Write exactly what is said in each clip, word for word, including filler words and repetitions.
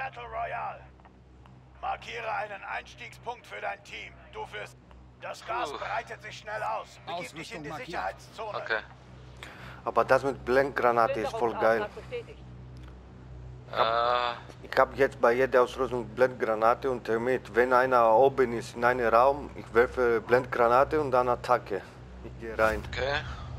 Battle Royale. Markiere einen Einstiegspunkt für dein Team. Du führst. Das Gas Puh. breitet sich schnell aus. Begib dich in die Sicherheitszone. Okay. Aber das mit Blendgranate ist voll geil. Äh, Ich habe jetzt bei jeder Ausrüstung Blendgranate und Thermit. Wenn einer oben ist in einem Raum, ich werfe Blendgranate und dann Attacke. Ich gehe rein. okay.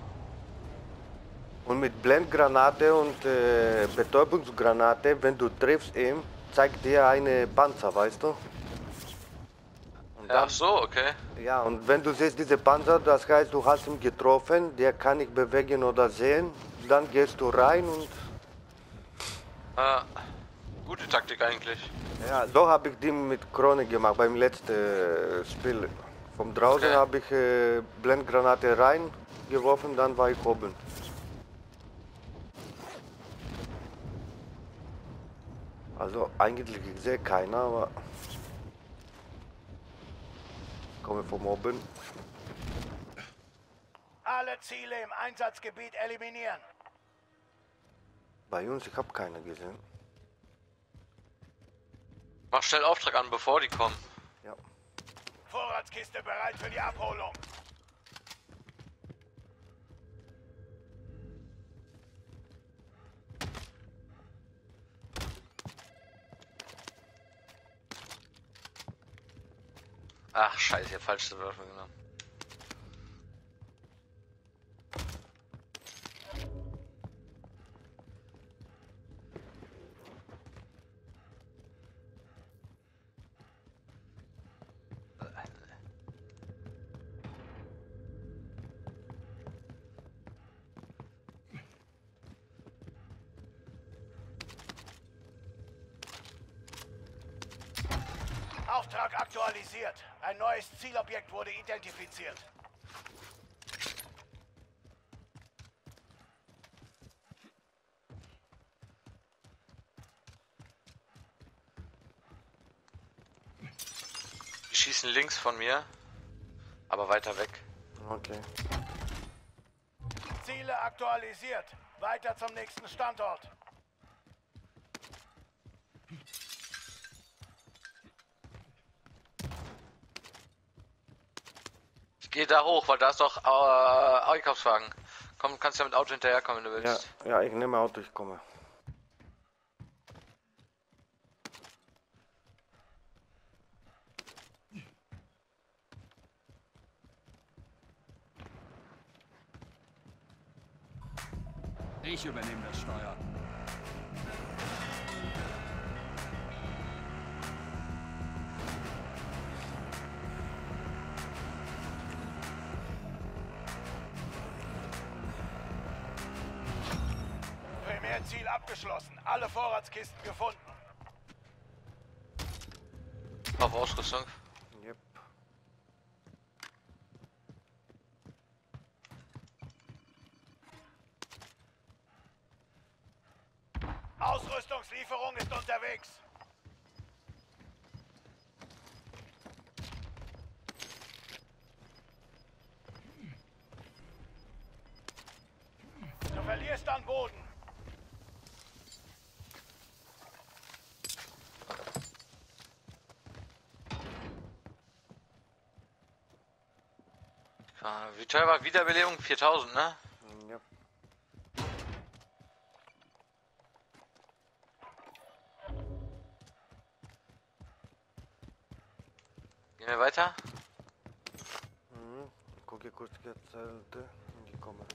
Und mit Blendgranate und äh, Betäubungsgranate, wenn du triffst ihn, zeigt dir eine Panzer, weißt du? Und Ja, ach so, okay. Ja, und wenn du siehst diese Panzer, das heißt, du hast ihn getroffen, der kann nicht bewegen oder sehen, dann gehst du rein und... Äh, gute Taktik eigentlich. Ja, so habe ich die mit Krone gemacht beim letzten äh, Spiel. Von draußen Okay. habe ich äh, Blendgranate reingeworfen, dann war ich oben. Also eigentlich, ich sehe keiner, aber... Ich komme vom oben. Alle Ziele im Einsatzgebiet eliminieren. Bei uns, ich habe keiner gesehen. Mach schnell Auftrag an, bevor die kommen. Ja. Vorratskiste bereit für die Abholung. Ach, scheiße, ich hab falsche Wörter genommen. Auftrag aktualisiert. Ein neues Zielobjekt wurde identifiziert. Die schießen links von mir, aber weiter weg. Okay. Ziele aktualisiert. Weiter zum nächsten Standort. Ich gehe da hoch, weil da ist doch äh, Einkaufswagen. Komm, kannst ja mit Auto hinterherkommen, wenn du Ja, willst. ja, ich nehme Auto, ich komme. Ich übernehme das Steuer. Primärziel abgeschlossen. Alle Vorratskisten gefunden. Auf Ausrüstung. Yep. Ausrüstungslieferung ist unterwegs. Du verlierst an Boden. Ja, wie teuer war Wiederbelebung? viertausend, ne? Ja. Gehen wir weiter? Mhm. Ich gucke kurz die Zelte und ich komme.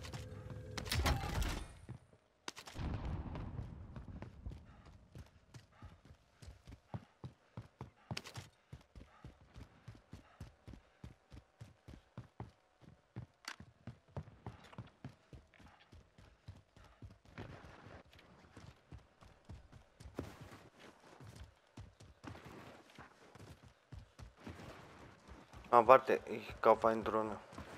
Ah, warte, ich kaufe eine Drohne.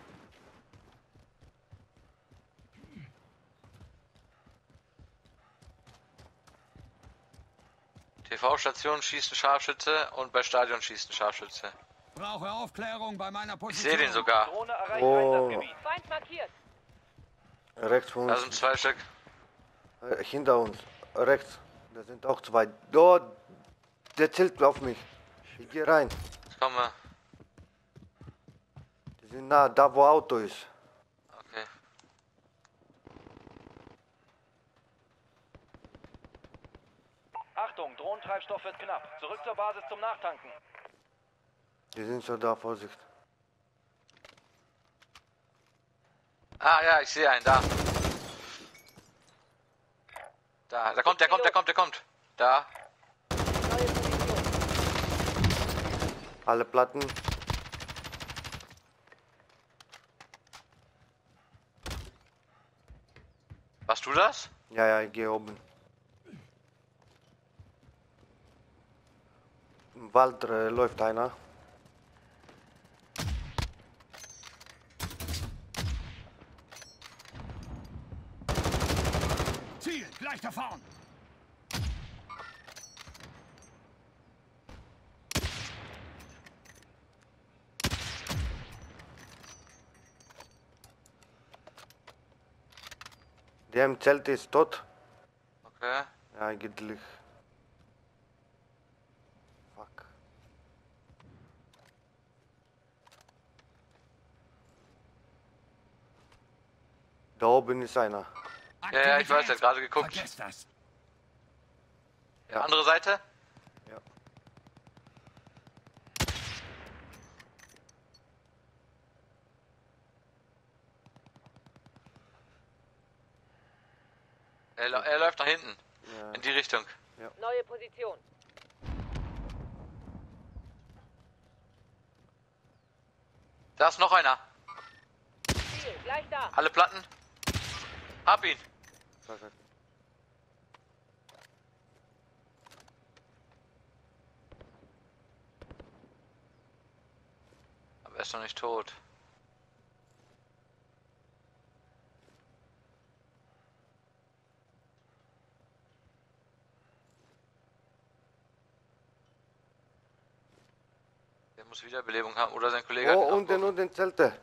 T V-Station schießt ein Scharfschütze und bei Stadion schießt ein Scharfschütze. Brauche Aufklärung bei meiner Ich Position. sehe den sogar. Drohne erreicht Oh. Einsatzgebiet. Feind markiert. Rechts von Da uns. sind zwei Stück. Äh, hinter uns. Rechts. Da sind auch zwei. Dort. Der zielt auf mich. Ich gehe rein. Ich komme. Die sind nah, da wo Auto ist. Okay. Achtung, Drohnentreibstoff wird knapp. Zurück zur Basis zum Nachtanken. Die sind schon da, Vorsicht. Ah ja, ich sehe einen, da. Da, da kommt, der kommt, der kommt, der kommt. Da. Neue Position. Alle Platten. Warst du das? Ja, ja, ich gehe oben. Im Wald äh, läuft einer. Ziel, gleich da vorn. Der im Zelt ist tot. Okay. Ja, eigentlich. Fuck. Da oben ist einer. Ja, ja, ich weiß, er hat gerade geguckt. Vergesst das. Ja. Andere Seite? Ja. Er, lau- er läuft nach hinten. Ja. In die Richtung. Neue Position. Da ist noch einer. Ziel, gleich da. Alle Platten. Hab ihn. Perfekt. Aber er ist noch nicht tot. Der muss Wiederbelebung haben oder sein Kollege hat Oh, ihn unten, aufgehoben. unten Zelte.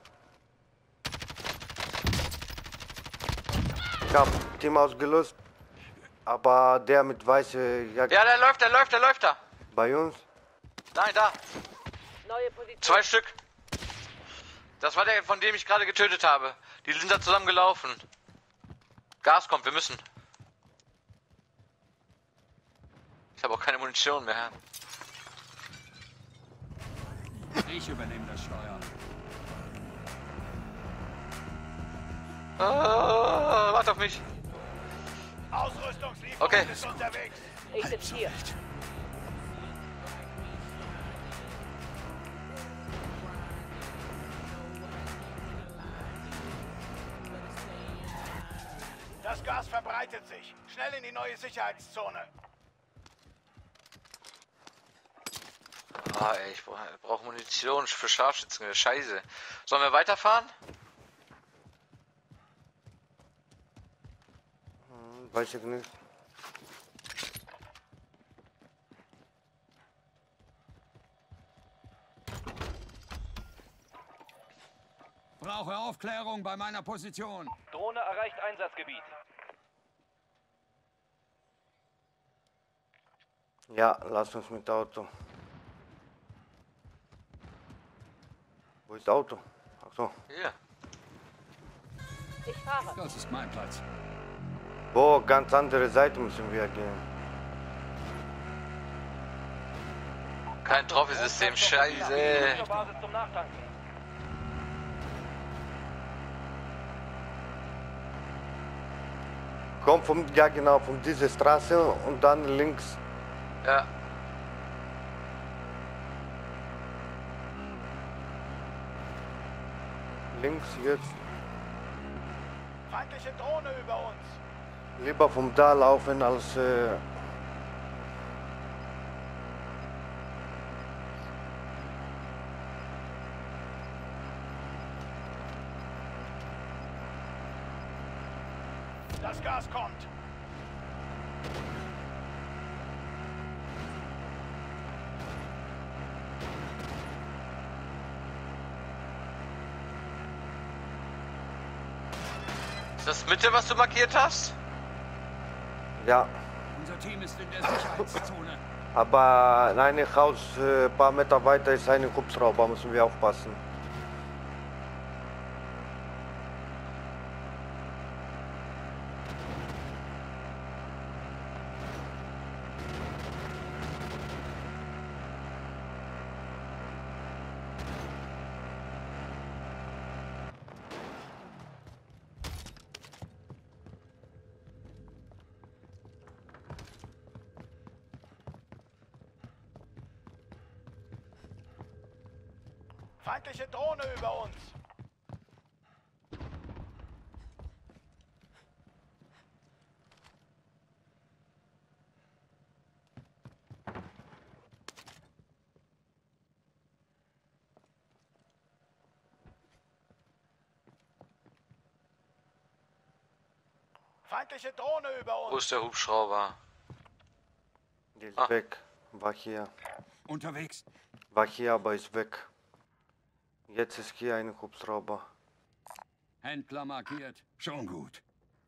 Ich hab Team ausgelöst. Aber der mit weiße Jacke Ja, der läuft, der läuft, der läuft da. bei uns. Nein, da. Neue Position. Zwei Stück. Das war der, von dem ich gerade getötet habe. Die sind da zusammen gelaufen. Gas kommt, wir müssen. Ich habe auch keine Munition mehr. Ich übernehme das Steuer. Ah, warte auf mich. Ausrüstungslieferung Okay. ist unterwegs. Ich sitze hier. Das Gas verbreitet sich. Schnell in die neue Sicherheitszone. Ah, ey, ich brauche brauch Munition für Scharfschützen. Scheiße. Sollen wir weiterfahren? Hm, weiß ich nicht. Brauche Aufklärung bei meiner Position. Drohne erreicht Einsatzgebiet. Ja, lass uns mit Auto. Wo ist Auto? Ach so. Hier. Ich fahre. Das ist mein Platz. Wo, ganz andere Seite müssen wir gehen. Kein Trophy-System. Scheiße. Zur Basis zum Nachtanken. Komm vom, ja genau, von dieser Straße und dann links. Ja. Links jetzt. Feindliche Drohne über uns. Lieber vom da laufen als äh, Das Gas kommt. Ist das Mitte, was du markiert hast? ja. Unser Team ist in der Sicherheitszone. Aber in einem Haus, ein äh, paar Meter weiter ist ein Hubschrauber, müssen wir aufpassen. Feindliche Drohne über uns. Feindliche Drohne über Wo uns. ist der Hubschrauber? Die ist Ah. weg. War hier. Unterwegs. War hier, aber ist weg. Jetzt ist hier ein Hubschrauber. Händler markiert. Schon gut.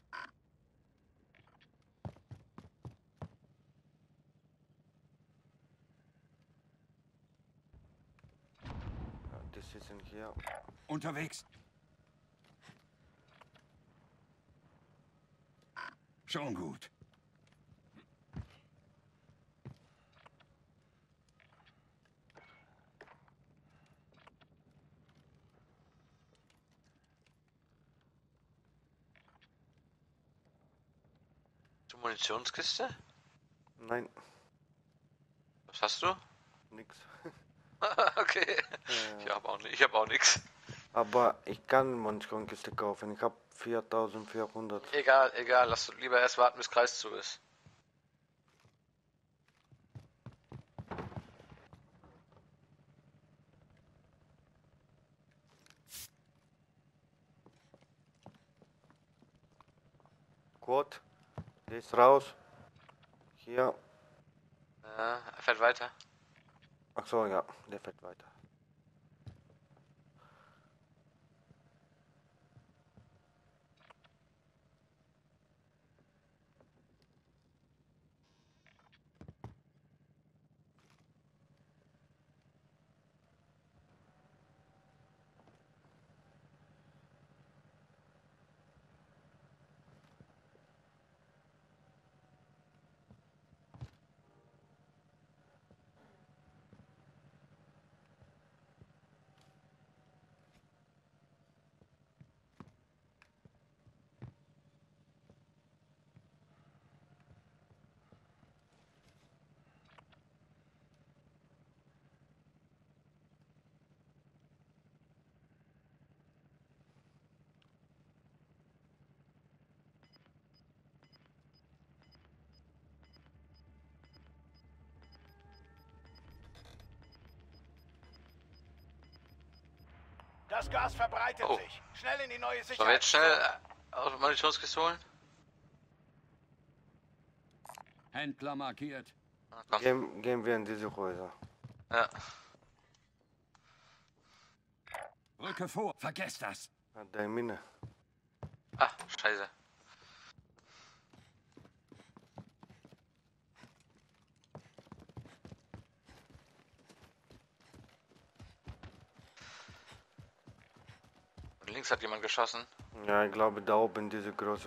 Ja, die sind hier. Unterwegs. Schon gut. Die Munitionskiste? Nein, Was hast du? nix. Okay. Ich hab auch nicht. Ich hab auch nichts. Aber ich kann Munitionskiste kaufen. Ich habe viertausendvierhundert. Egal, egal. Lass lieber erst warten, bis Kreis zu ist. Gut. Der ist raus. Hier. Ja, er fährt weiter. Ach so, ja, der fährt weiter. Das Gas verbreitet Oh. sich. Schnell in die neue Sollen wir jetzt schnell Sicherheit. äh, aus Munitionskiste holen? Händler markiert. Ah, komm. Gehen, gehen wir in diese Häuser. Ja. Rücke vor. Vergesst das. Ah, deine Mine. Ah, scheiße. Und links hat jemand geschossen. Ja, ich glaube da oben diese große.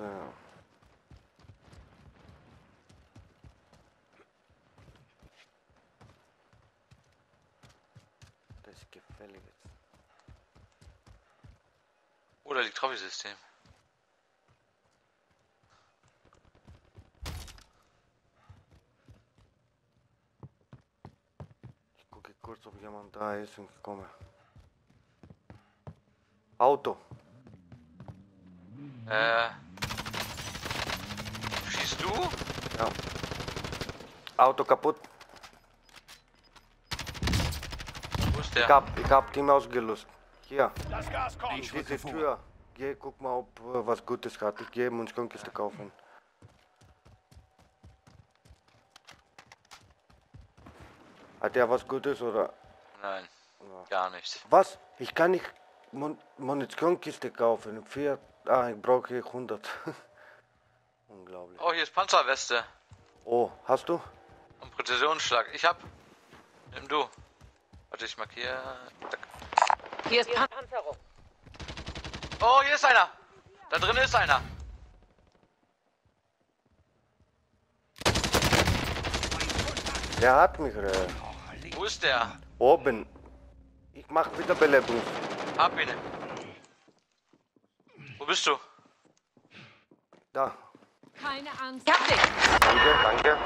Das ist gefällig jetzt. Oh, da liegt Trophy-System. Ich gucke kurz, ob jemand da ist und ich komme. Auto. Äh. Schießt du? Ja. Auto kaputt. Wo ist Ich der? hab, ich hab Team ausgelöst. Hier, Das Gas kommt. Ich rücke diese vor. Tür. Geh, guck mal, ob äh, was Gutes hat. Ich gehe Munitionskiste kaufen. Hat er was Gutes oder? Nein, Ja. gar nicht. Was? Ich kann nicht Mun Munitionskiste kaufen. Vier, ah, ich brauche hundert. Unglaublich. Oh, hier ist Panzerweste. Oh, hast du? Und Präzisionsschlag. Ich hab. Nimm du. Warte, ich markiere. Hier ist Pan Panzerung. Oh, hier ist einer. Da drin ist einer. Der hat mich, äh, Wo ist der? oben. Ich mach Wiederbelebung. Hab ihn. Wo bist du? Da. Keine Angst. Ich hab dich. Danke, danke.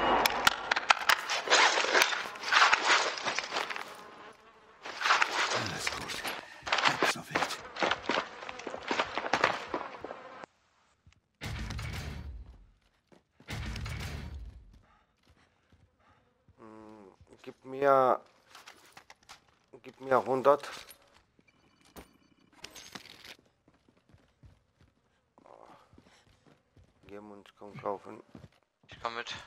Alles gut. Halb so wild. Gib mir... Gib mir hundert. Gehen wir uns komm kaufen. Ich komm mit.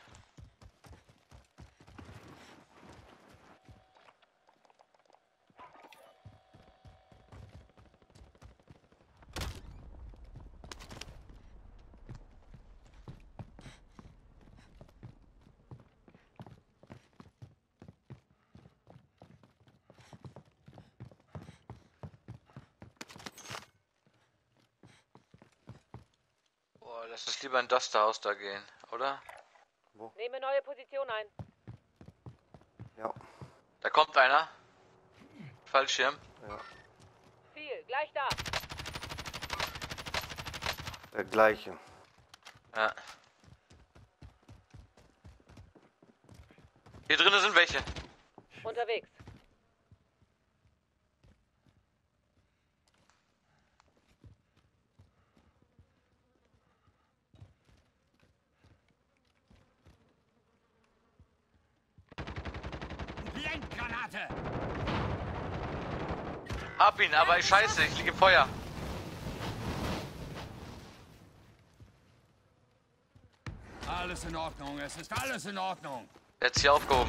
Boah, lass uns lieber in das da Haus da gehen, oder? Nehme neue Position ein. Ja, Da kommt einer. Fallschirm. ja. Ziel, gleich da. Der gleiche. Ja. Hier drinnen sind welche. Unterwegs. Blendgranate! Hab ihn, aber ich scheiße, ich liege im Feuer. Alles in Ordnung, es ist alles in Ordnung. Jetzt hier aufgehoben.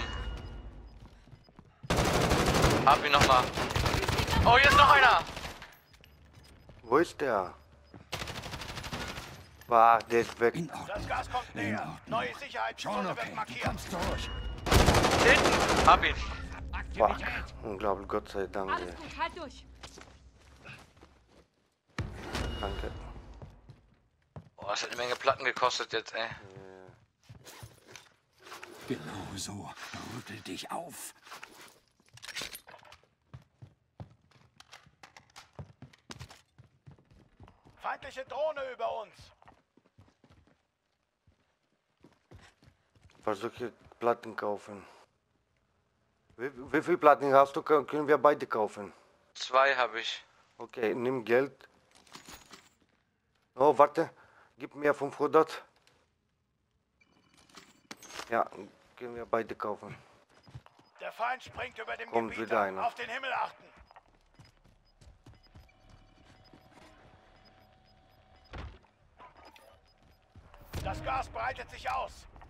Hab ihn nochmal. Oh, hier ist noch einer. Wo ist der? War der ist weg. In Ordnung. Das Gas kommt In näher. Ordnung. Neue Schon Sicherheitszone okay, wird du markiert. kommst durch. Hinten. Hab ihn. Fuck. Aktivität. Unglaublich, Gott sei Dank. ey. Alles gut, halt durch. Danke. Boah, das hat eine Menge Platten gekostet jetzt, ey. Genau so. Rüttel dich auf. Feindliche Drohne über uns. Versuche Platten kaufen. Wie, wie viel Platten hast du? Können können wir beide kaufen? Zwei habe ich. Okay, nimm Geld. Oh, warte. Gib mir fünfhundert. Ja, können wir beide kaufen. Der Feind springt über dem Kommt Gebiet wieder an. einer. Auf den Himmel achten. Das Gas breitet sich aus.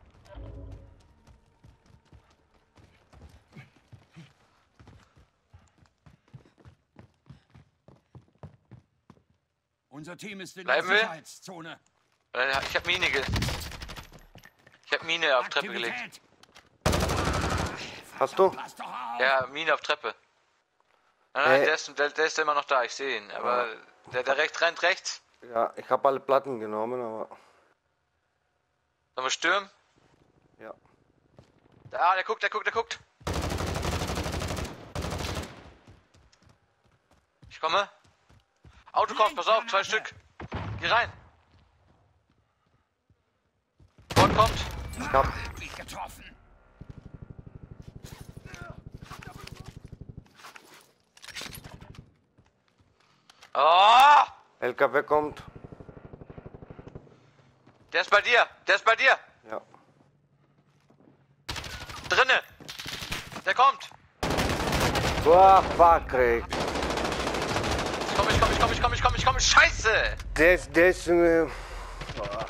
Unser Team ist in Bleiben der wir? Sicherheitszone. Äh, Ich hab Mine ge... Ich hab Mine auf Treppe gelegt. Aktivität. Hast du? Pass doch auf. Ja, Mine auf Treppe. Nein, nein, Äh. der, ist, der, der ist immer noch da, ich sehe ihn. Aber der, der rechts rennt rechts. Ja, ich habe alle Platten genommen, aber... Sollen wir stürmen? Ja. Da, der guckt, der guckt, der guckt. Ich komme. Auto kommt, pass auf, zwei Stück. Geh rein. Ford kommt. Ich hab... Wie getroffen. Oh! L K W kommt. Der ist bei dir, der ist bei dir. Ja. Drinne. Der kommt. Boah, fuck, Rick. Ich komm, ich komm, ich komm, ich komm, ich komm, ich komm. Scheiße. Der ist... Der ist... Äh, boah.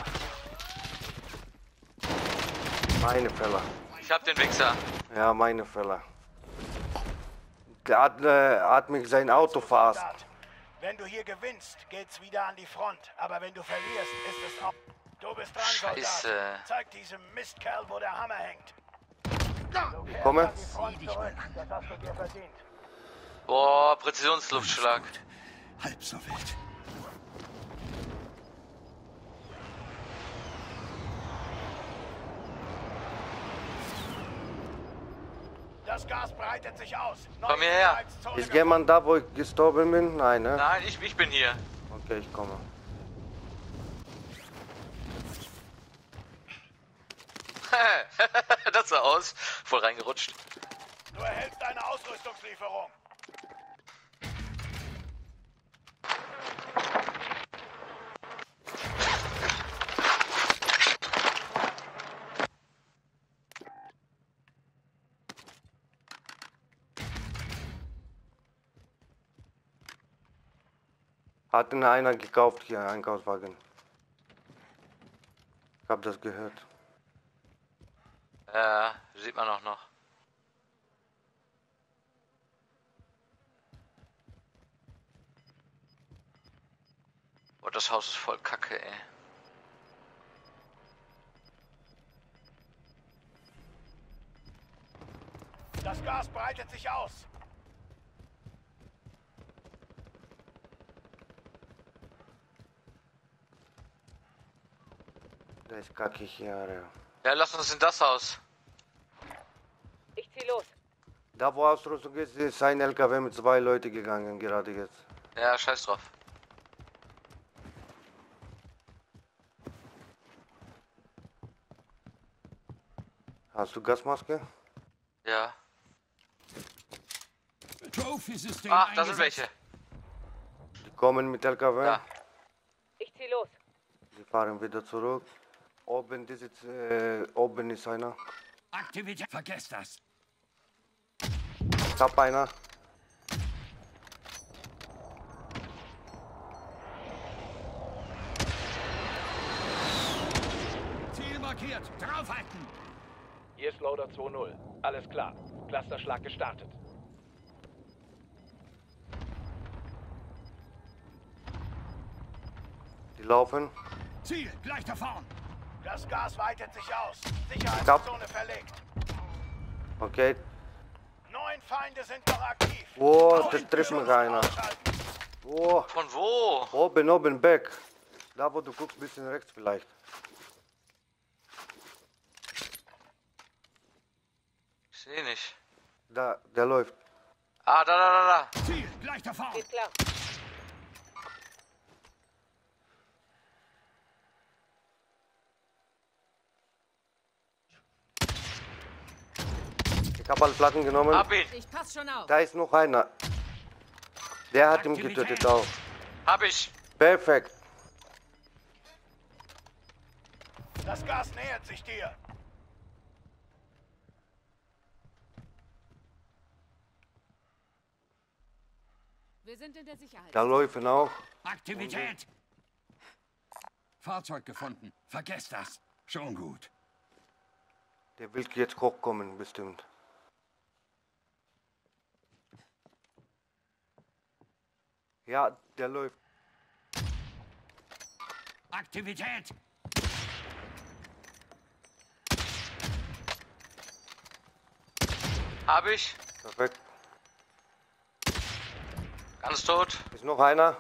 Meine Fälle. Ich hab den Wichser. Ja, meine Fälle. Der hat, äh, hat mich sein Auto fast. Soldat. Wenn du hier gewinnst, geht's wieder an die Front. Aber wenn du verlierst, ist es auch... Du bist dran, Scheiße. Soldat. Zeig diesem Mistkerl, wo der Hammer hängt. Komme. Front zurück. Das hast du dir verdient. Boah, Präzisionsluftschlag. Halb so wild. Das Gas breitet sich aus. Komm hierher. Ist jemand da, wo ich gestorben bin? Nein, ne? Nein, ich, ich bin hier. Okay, ich komme. Das sah aus. Voll reingerutscht. Du erhältst eine Ausrüstungslieferung. Hat denn einer gekauft hier, Einkaufswagen? Ich hab das gehört. Ja, sieht man auch noch. Boah, das Haus ist voll kacke, ey. Das Gas breitet sich aus. Der ist kackig hier. Ja. Ja, lass uns in das Haus. Ich zieh los. Da wo Ausrüstung ist, ist ein L K W mit zwei Leuten gegangen, gerade jetzt. Ja, scheiß drauf. Hast du Gasmaske? Ja. Trophy-System Ach, da sind eingesetzt. welche. Die kommen mit L K W. Ja. Ich zieh los. Die fahren wieder zurück. Oben, diese, äh, oben ist einer. Aktivität. Vergesst das. Ich hab einer. Ziel markiert. Draufhalten. Hier ist Loader zwei null. Alles klar. Clusterschlag gestartet. Die laufen. Ziel gleich da vorn. Das Gas weitet sich aus. Sicherheitszone verlegt. Okay. Neun Feinde sind noch aktiv. Wow, das trifft mich einer. Ausschalten. Wow. Von wo? Oben, oben, back. Da wo du guckst, bisschen rechts vielleicht. Ich sehe nicht. Da, der läuft. Ah, da, da, da, da. Ziel gleich da vorn. Geht klar. Ich hab alle Platten genommen. Hab ihn. Ich pass schon auf. Da ist noch einer. Der hat ihn Aktivität. getötet auch. Hab ich. Perfekt. Das Gas nähert sich dir. Wir sind in der Sicherheit. Da laufen auch. Aktivität. Fahrzeug gefunden. Vergesst das. Schon gut. Der will jetzt hochkommen, bestimmt. Ja, der läuft. Aktivität. Hab ich. Perfekt. Ganz tot. Ist noch einer.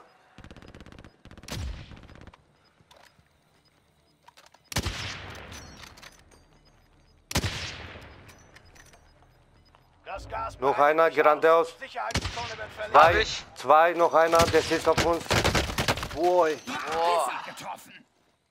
Das Gas Noch breitet einer, sich geradeaus. aus. Sicherheitszone wird verlegt. Hab Zwei, ich. zwei, noch einer, der sitzt auf uns. Boy. Boah. Getroffen.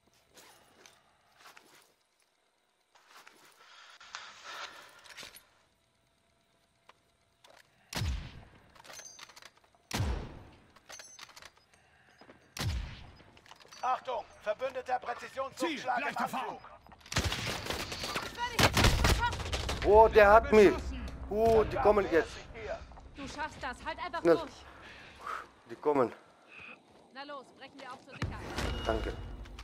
Achtung, verbündeter Ziel, Präzisionsluftschlag gleich im da vorn. Anflug. Oh, der hat mich. Oh, die kommen jetzt. Du schaffst das. Halt einfach Schnell. durch. Die kommen. Na los, brechen wir auf zur Sicherheit. Danke.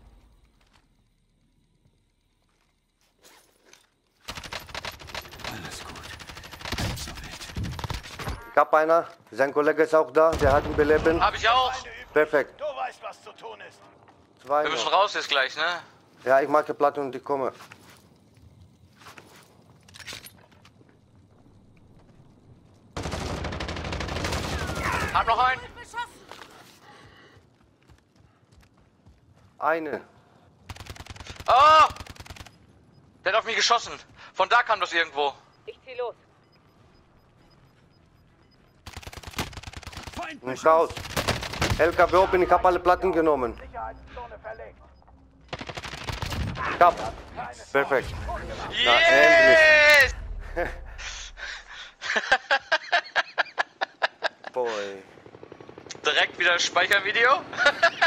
Alles gut. Halb so wild. Ich hab einer. Sein Kollege ist auch da. Der hat ihn beleben. Hab ich auch. Feinde übrig. Perfekt. Du weißt, was zu tun ist. Zwei Wir müssen noch. raus jetzt gleich, ne? Ja, ich mache Platte und die komme. Hab noch einen. Wird beschossen. Eine. Oh! Der hat auf mich geschossen. Von da kam das irgendwo. Ich zieh los. Feind Ein Schaus. L K W oben, ich hab alle Platten genommen. Sicherheitszone verlegt. Ich hab. Perfekt. Ja, endlich. Yes! Boy. Direkt wieder Speichervideo.